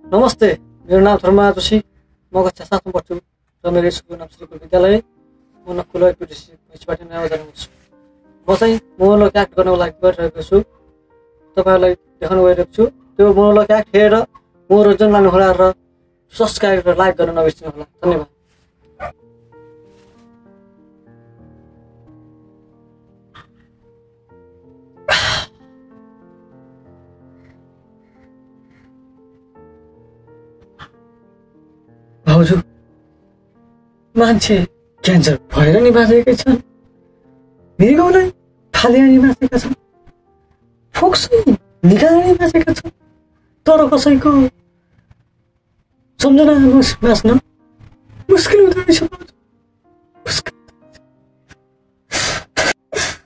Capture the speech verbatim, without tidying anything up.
नमस्ते, मेरो नाम धर्मराज जोशी, म कक्षा सातमा पढ्छु र मेरो स्कुलको नाम श्री विद्यालय म नकुल एपिडिसी भैँसीबाट नयाँ छु। म चाहिँ मोनोलग एक्ट गर्नको लागि गरिरहेको छु। तपाईँहरूलाई देखाउन गइरहेको छु। त्यो मोनोलग एक्ट हेरेर मनोरञ्जन लानुहोला र सब्सक्राइब र लाइक गर्न नबिर्सिनुहोला। धन्यवाद। भाउजू, मान्छे क्यान्सर भएर नि बाँचेकै छन्, मृगौलाई फालेर नि बाँचेका छन्, फोक्सै निकालेर नि बाँचेका छन्, तर कसैको सम्झना बाँच्न मुस्किल हुँदो रहेछ।